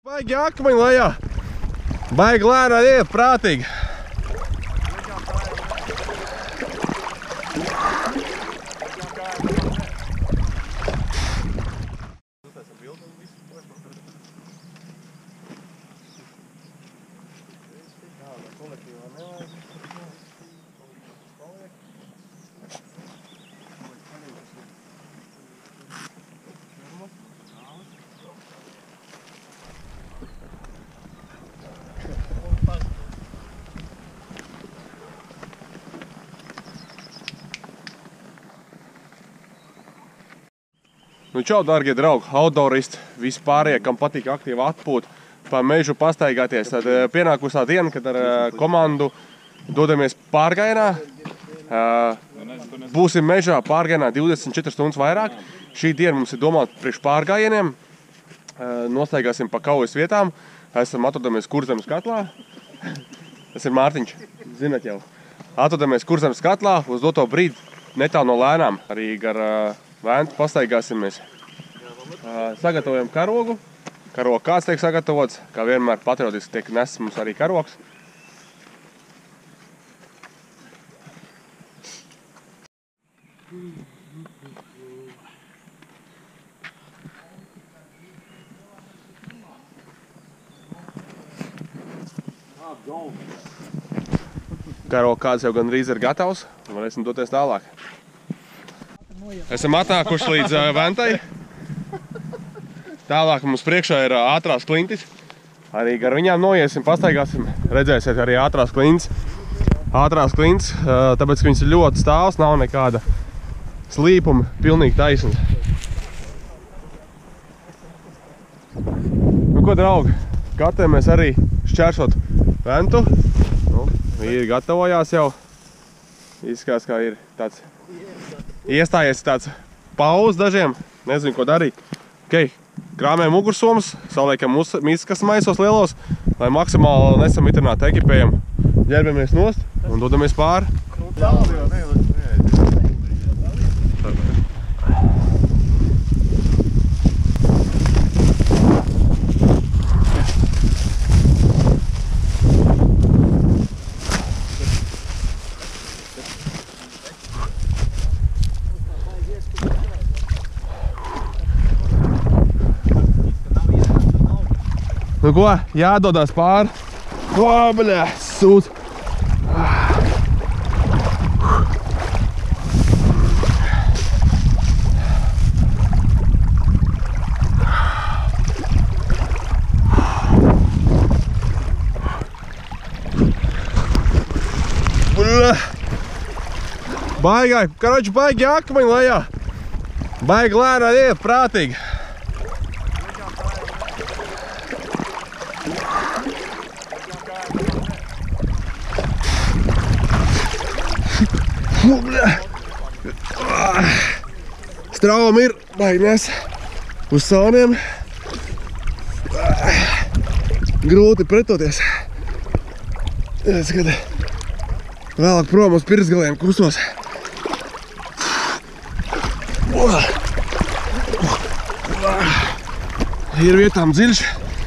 Baigi akmeņi lejā. Baigi lēnā iet, prātīgi. Nu čau, dargie draugi, outdooristi, visi pārējie, kam patīk aktīvi atpūt, pa mežu pastaigāties. Tad pienākus tā diena, kad ar komandu dodamies pārgājienā. Būsim mežā pārgājienā 24 stundas vairāk. Šī diena mums ir domāta priekš pārgājieniem. Nostaigāsim pa kaujas vietām. Esam atrodamies Kurzemes katlā. Tas ir Mārtiņš, zinat jau. Atrodamies Kurzemes katlā, uz doto brīdi netālu no Lēnām. Arī gar Vēntu pastaigāsimies. Sagatavojam karogu. Karogu kāds tiek sagatavots. Kā vienmēr patriotiski tiek nesis mums arī karogs. Karogu kāds jau gandrīz ir gatavs. Varēsim doties tālāk. Esam atnākuši līdz Ventai. Tālāk mums priekšā ir ātrās klintis. Arī gar viņām noiesim, pastaigāsim. Redzēsiet arī ātrās klintis. Ātrās klintis, tāpēc, ka viņas ir ļoti stāvs, nav nekāda slīpuma, pilnīgi taisnas. Nu ko, draugi, gatavamies arī šķērsot Ventu. Nu, vīri gatavojās jau. Izskās, kā ir tāds iestājies tāds pauz dažiem, nezinu, ko darīt. Ok, krāmējam mugursomas, saliekam miskas maisos lielos, lai maksimāli nesamitinātu ekipējam. Ģērbamies nost un dodamies pāri. Nu ko, jādodās pāri. O, bļā, sūd. Bļā. Baigi akmeņi lejā. Baigi lēnā iet, prātīgi. Strauma ir, baigi nes uz salniem. Grūti pretoties. Kad vēlāk prom uz pirksgaliem kustos. Ir vietām dziļš.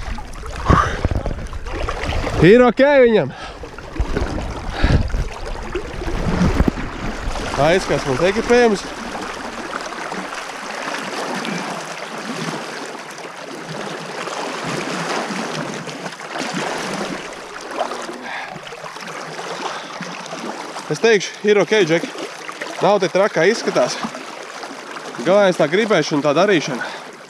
Ir ok viņam. Aizskās mums ekipējums. Es teikšu, ir ok, Džeki. Nav te trakā izskatās. Galvenais tā gribēšana un tā darīšana.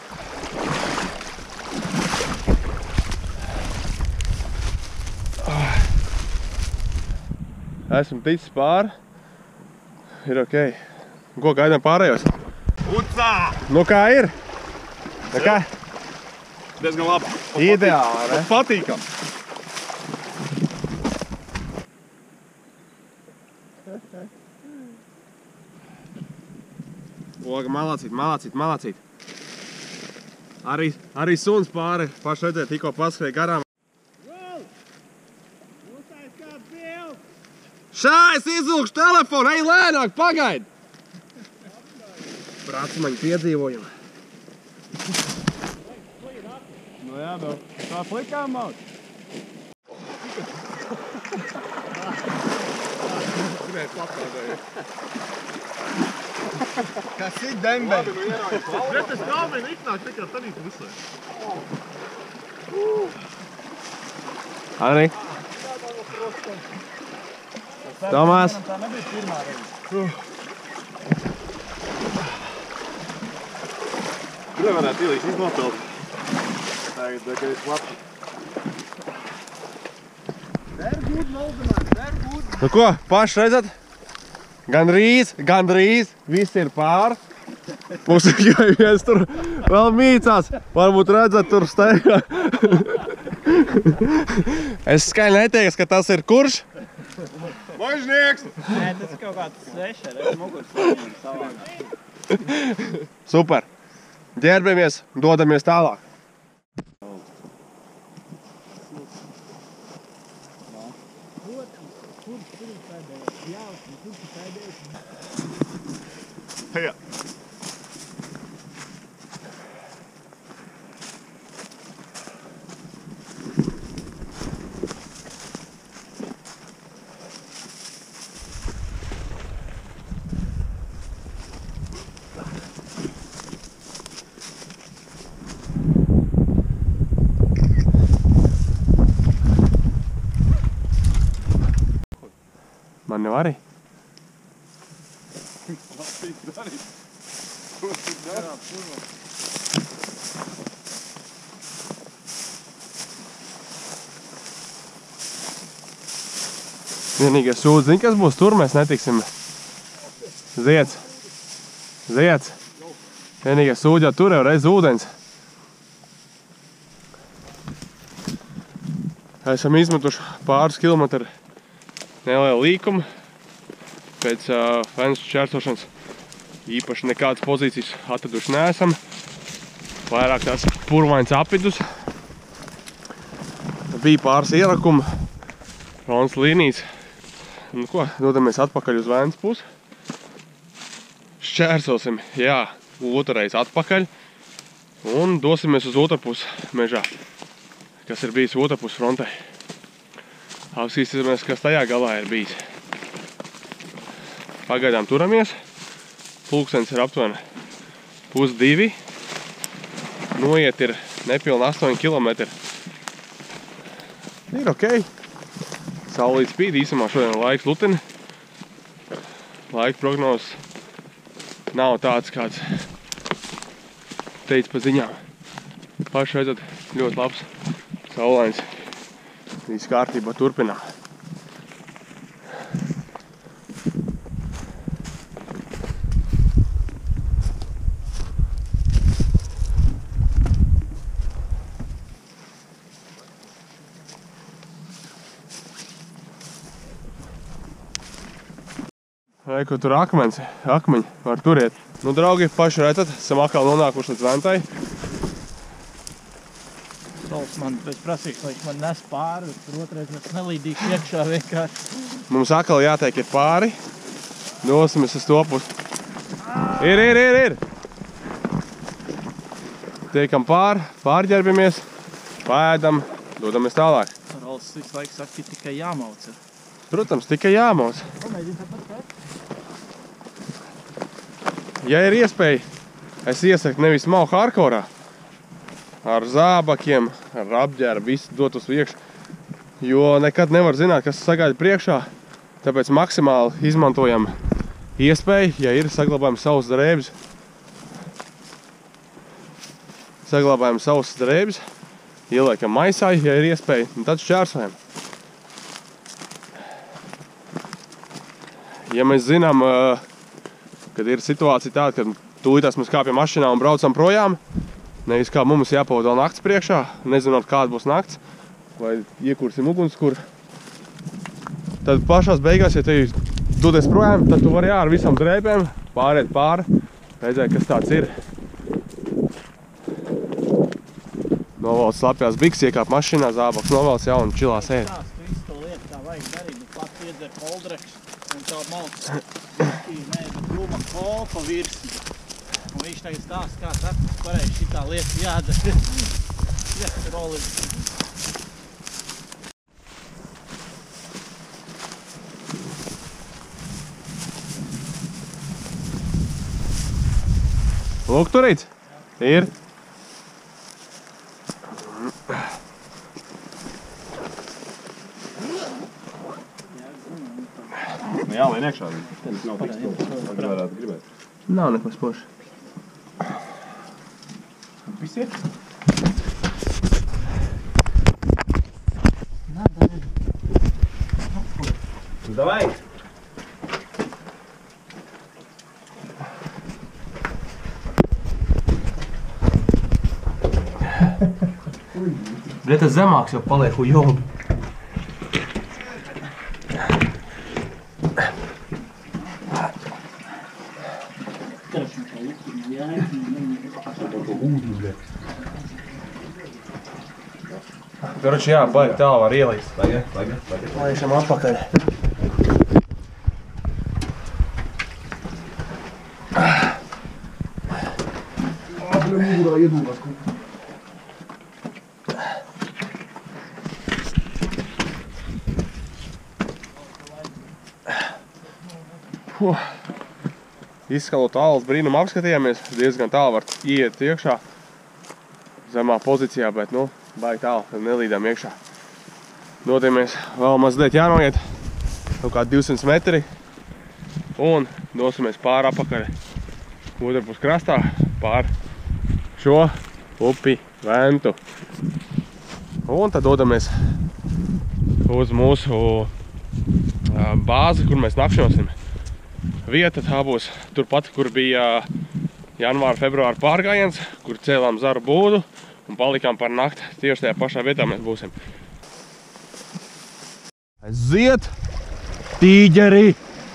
Esmu ticis pāri. Ir ok. Ko gaidām pārējos? Ucā! Nu kā ir? Kā? Diezgan labi. Ideāli, ne? Patīkam. Oga, malācīt. Arī suns pāri, paši redzēt, tikko paskrēja garām. Šā, es izvilkšu telefonu, ej lēnāk, pagaidi! Prācumaņu piedzīvojumu. Nu jā, Tā plikām maut. Kas ir dembe? Bet tas kāmeni iznāk tikai tādī pusē. Arī. Tomās. Tā nebija pirmā reize. Tur varētu ielikt iznopelt. Tagad, kad es labi. Vergūt, Valdemār, vergūt. Nu ko, paši redzat? Gandrīz, viss ir pār. Mums ir viens tur vēl mīcās. Varbūt redzat, tur steigā. Es skaļi neteiks, ka tas ir kurš? Mažnieks! Nē, tas ir kaut kāds svešer, es muguras laimīgi savādāk. Super. Ģērbamies, dodamies tālāk. Hejā! Man jau arī. Vienīgais sūdz, zini, kas būs tur, mēs netiksim. Zieds. Vienīgais sūdz jau tur jau reiz ūdens. Esam izmetuši pāris kilometru nelielu līkumu. Pēc Vēnus šķērsošanas īpaši nekādas pozīcijas atraduši neesam. Vairāk tāds purvains apvidus. Bija pāris ierakumi, fronts līnijas. Nu ko, dodamies atpakaļ uz Vēnus pusi. Šķērsosim, jā, otrais atpakaļ. Un dosimies uz otru pusi mežā, kas ir bijis otru pusi frontē. Apskatīsimies, kas tajā galā ir bijis. Pagaidām turamies. Pulkstenis ir aptuveni 1:30. Noiet ir nepilni 8 kilometri. Ir ok. Saulīt spīd, īsumā šodien laiks luteni. Laika prognozes nav tāds, kāds teica pa ziņām. Paši redzat, ļoti labs saulains. Viss kārtībā turpinām. Vai, ko tur akmeņi var turiet. Nu, draugi, paši redzat, esam atkal nonākuši līdz Ventai. Sols man pēc prasīgs, lai viņš man nes pāri, tur otrais mēs nelīdīšu iekšā vienkārši. Mums atkal jātiek ir pāri. Dosimies uz to pusi. Ir! Tiekam pārģērbamies, paēdam, dodamies tālāk. Rols visu laiku saka, ka tikai jāmauc. Protams, tikai jāmauc. Pamēģini tāpat pēc. Ja ir iespēja, es iesaku nevis mau hardkorā, ar zābakiem, ar apģērbu, visu dot uz priekšu, jo nekad nevar zināt, kas sagaida priekšā, tāpēc maksimāli izmantojam iespēju, ja ir saglabājam savus drēbes, ieliekam maisā, ja ir iespēja, un tad šķērsojam. Ja mēs zinām, kad ir situācija tāda, ka tūlītās mēs kāpjam mašīnā un braucam projām, nevis kā mums jāpavada vēl nakts priekšā, nezinot, kāda būs nakts, vai iekursim ugunskur. Tad pašās beigās, ja tev dodies projām, tad tu vari ar visam drēbēm pāriet pāri, redzēt, kas tāds ir. Novalc slapjās biks, iekāp mašīnā, zābaks novalc jau un čilās ēd. Tu visu to lietu tā vajag darīt, bet pats iedzer holdreks un tā malc. Dūma kola pa virsmu. Un viņš tagad stāsta, kā pareizi šitā lieta jādara. Yes, rolling. Lūk, turīts. Ir. Jā, vai iekšā viņa? Tas nav tik stūri. Vai varētu gribēt? Nav nekas poši. Visi ir? Davai! Bet tas zemāks jau paliek jogi. Karoči, jā, baigi tālu var ielīst. Tagad. Laišam atpakaļ. Izskalot tālus brīnumu apskatījāmies, diezgan tālu var iet iekšā zemā pozīcijā, bet nu, baigi tālu, tad nelīdām iekšā. Dodamies vēl mazliet jānoiet, kaut kā 200 metri un dosimies pāri apakaļ otrpus krastā pār šo upi Ventu. Un tad dodamies uz mūsu bāzi, kur mēs nakšņosim. Vieta tā būs turpat, kur bija janvāra, februāra pārgājiens, kur cēlām zaru būdu un palikām par nakti. Tieši tajā pašā vietā mēs būsim. Aiziet! Tīģeri!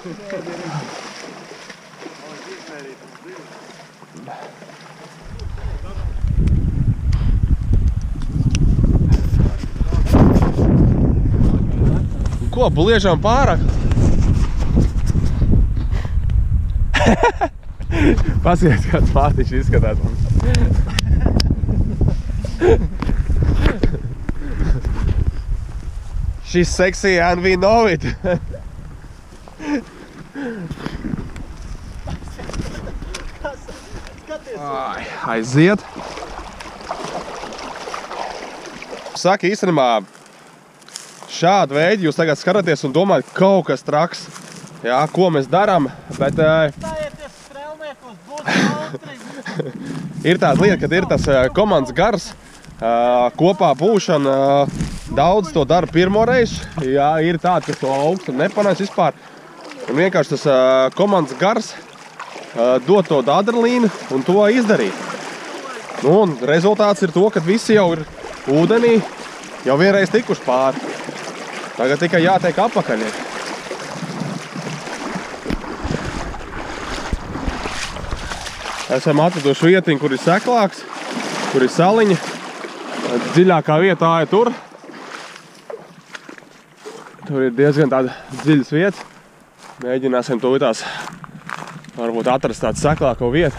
Ko, bliežām pārāk? Paskaties, kāds Mārtiņš izskatās mums. She's sexy and we know it. Aiziet. Saka, īstenībā šādu veidu jūs tagad skatāties un domājat, kaut kas traks, jā, ko mēs darām, bet Stājieties strēlniekos, būtu autri. ir tāda lieta, kad ir tas komandas gars, kopā būšana, daudz to dara pirmoreiz, jā, ir tādi, kas to augstu nepanāks vispār, un vienkārši tas komandas gars dod to adrenalīnu un to izdarīt. Nu, un rezultāts ir to, ka visi jau ir ūdenī, jau vienreiz tikuši pāri. Tagad tikai jātiek apakaļ. Esam atraduši vietiņu, kur ir seklāks, kur ir saliņa. Dziļākā vietā ir tur. Tur ir diezgan tāda dziļas vietas. Mēģināsim to vietās varbūt atrast tādu seklāko vietu.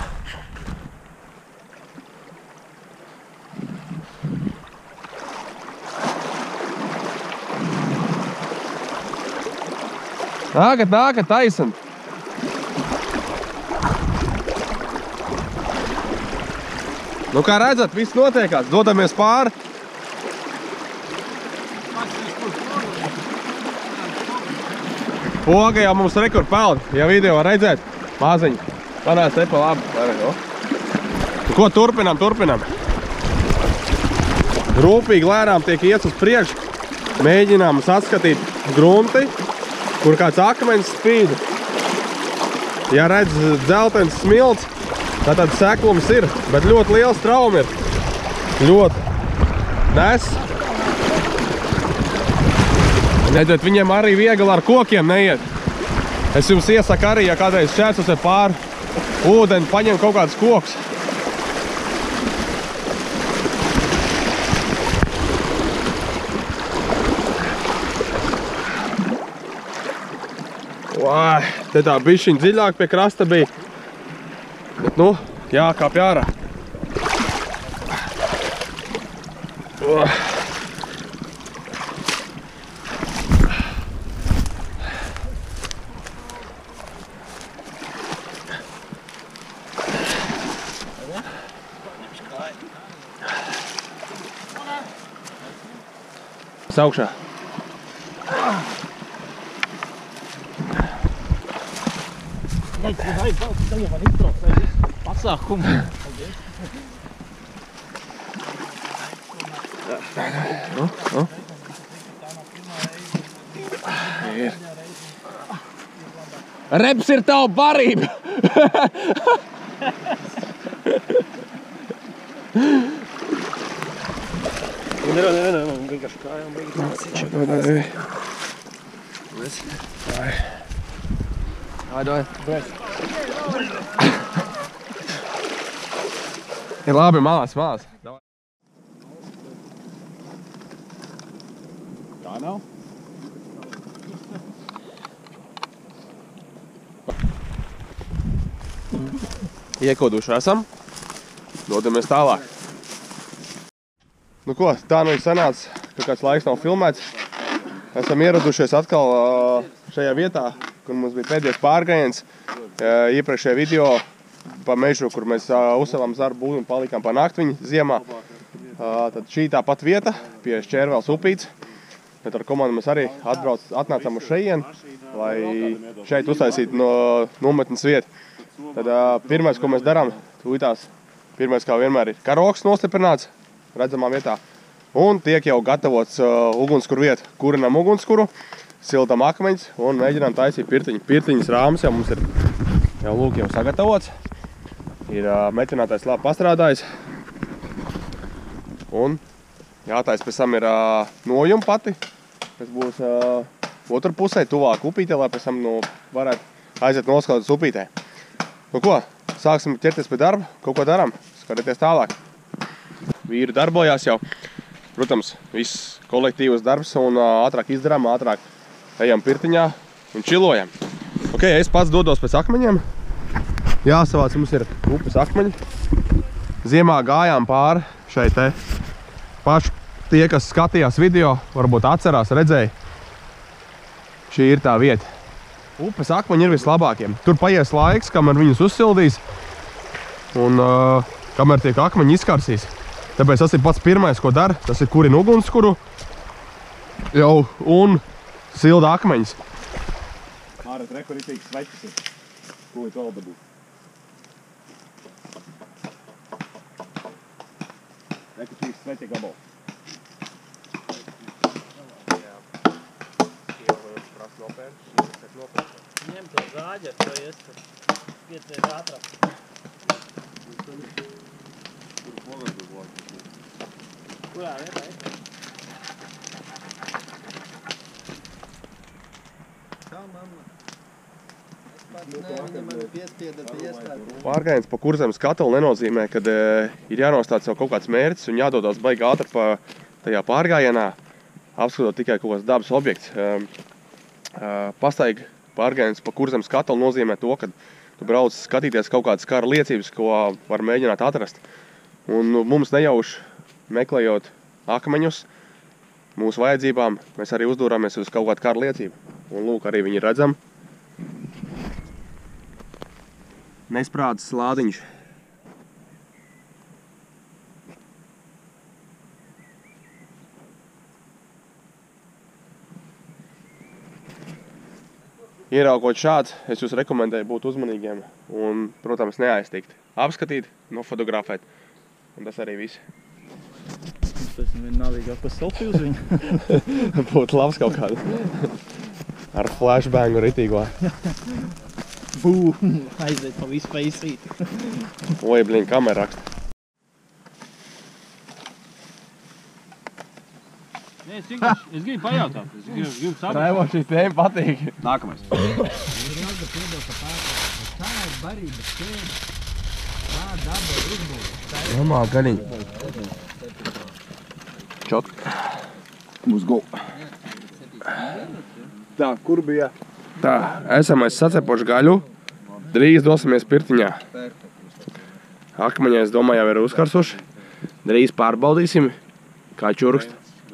Nākat, taisam! Nu, kā redzat, viss notiekās, dodamies pāri. Poga jau mums rekur peld, ja video var redzēt. Māziņa, panāc te pa labi. Nu, ko turpinām? Rūpīgi lērām tiek iet uz priekšu. Mēģinām atskatīt grunti, kur kāds akmeņs spīd. Ja redz dzeltens smilts, tad seklums ir, bet ļoti liels trauma ir. Ļoti nes. Redziet, viņiem arī viegli ar kokiem neiet. Es jums iesaku arī, ja kādreiz šķērsosiet pāri ūdeni, paņem kaut kādus kokus. Vai, te tā bišķiņ dziļāk pie krasta bija. Bet, nu, jākāpj ārā. Augšā. Tagad man iztrauc pasākumu. Reps ir tava barība! Nē, vienkārši kājām beigās. Ir labi, malās. Tā nav? Iekoduši esam. Dodamies tālāk. Nu ko, tā nu ir sanāca, ka kāds laiks nav filmēts. Esam ieradušies atkal šajā vietā, kur mums bija pēdējais pārgājiens. Iepriekšējā video pa mežu, kur mēs uzsavām zaru būdu un palikām pa naktiņu ziemā. Tad šī tāpat vieta pie Šķērvēles upītes. Bet ar komandu mēs arī atnācām uz šejienu, lai šeit uztaisītu nometnes vietu. Tad pirmais, ko mēs darām, pirmais, kā vienmēr, ir karoks nostiprināts redzamā vietā. Un tiek jau gatavots ugunskura vieta. Kurinam ugunskuru, siltam akmeņus un mēģinām taisīt pirtiņu. Pirtiņas rāmas jau mums ir jau sagatavots. Ir metinātais labi pastrādājis. Un jātais pēc tam ir nojuma pati, kas būs otru pusē, tuvāk upītē, lai pēc tam varētu aiziet noskautas upītē. Nu ko, sāksim ķerties pie darba, kaut ko darām, skatieties tālāk. Vīri darbojās jau, protams, viss kolektīvas darbs un ātrāk izdarām, ātrāk ejam pirtiņā un čilojam. Ok, es pats dodos pēc akmeņiem. Jāsavāc, mums ir upes akmeņi. Ziemā gājām pāri šeit te. Paši tie, kas skatījās video, varbūt atcerās, redzēja. Šī ir tā vieta. Upes akmeņi ir vislabākiem. Tur paies laiks, kamēr viņus uzsildīs un kamēr tiek akmeņi izkarsīs. Tāpēc tas ir pats pirmais, ko dara. Tas ir kurina ugunskuru jau un silda akmeņus. Māret, reku ritīgs sveķis ir. Ko ir vēl dabūt? Reku tīgs sveķi gabals. Ņem to zāģi, ar to ies, tad piecreiz ātrāk. Kurā vietā ir? Kā mamma? Es pats viņa mani piespieda pie iestādi. Pārgājiens pa Kurzemes katolu nenozīmē, kad ir jānostāda sev kaut kāds mērķis un jādodās baigi ātri pa tajā pārgājienā, apskatot tikai kaut kāds dabas objekts. Pastaigi pārgājiens pa Kurzemes katolu nozīmē to, ka tu brauc skatīties kaut kādas kara liecības, ko var mēģināt atrast. Un mums nejauši meklējot akmeņus mūsu vajadzībām, mēs arī uzdūrāmies uz kaut kādu kara liecību. Un lūk, arī viņi redzam. Nesprādzis lādiņš. Ieraugot šāds, es jūs rekomendēju būt uzmanīgiem un, protams, neaiztikt. Apskatīt, nofotografēt. Un tas arī viss. Es esmu vienalīgāk pa selfiju uz viņu. Būtu labs kaut kādu. Ar flashbangu ritīgo. Bū, aiziet pa visu paisīt. Oi, bliņ, kamera raksta. Nē, es gribu pajautāt. Es gribu saprast. Raivo, šī tēma patīk. Nākamais. Normāli gaļiņ. Čot. Mums go. Tā, kur bija? Tā, esam sacepoši gaļu. Drīz dosimies pirtiņā. Akmeņi, es domāju, jau ir uzkarsuši. Drīz pārbaudīsim. Kā čurkst?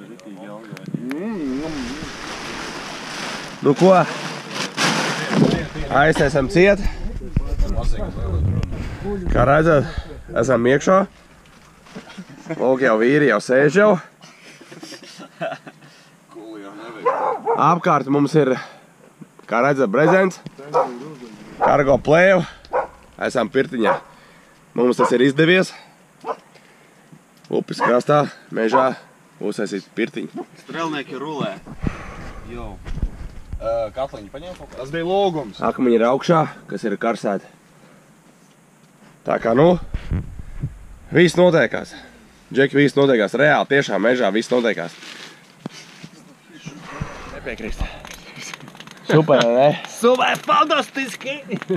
Nu ko? Aizsēsam ciet. Kā redzat, esam iekšā. Lūk, jau vīri jau sēž jau. Apkārt mums ir, kā redzat, brezents. Kargo plēvu. Esam pirtiņā. Mums tas ir izdevies. Upes krastā, mežā, uzsaisīt pirtiņu. Strelnieki rulē. Jau. Katliņi paņem kaut kā? Tas bija lūgums. Akmeņi ir augšā, kas ir karsēti. Tā kā, nu, viss notiekās. Džeki, viss notiekās. Reāli, tiešām mežā viss notiekās. Nepiekrīst. Super, ne? Super, fantastiski!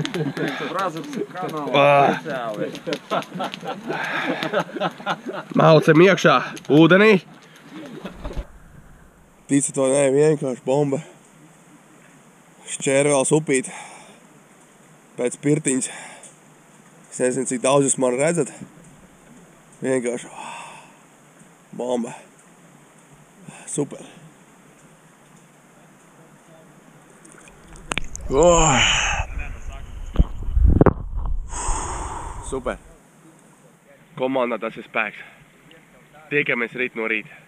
Maucam iekšā ūdenī. Ticat vai ne, vienkārši bomba. Šķērvēls upīt. Pēc pirtiņas. Es nezinu, cik daudz jūs mani redzat. Vienkārši bomba. Super. Super. Komandā tas ir spēks. Tiekamies rīt no rīta.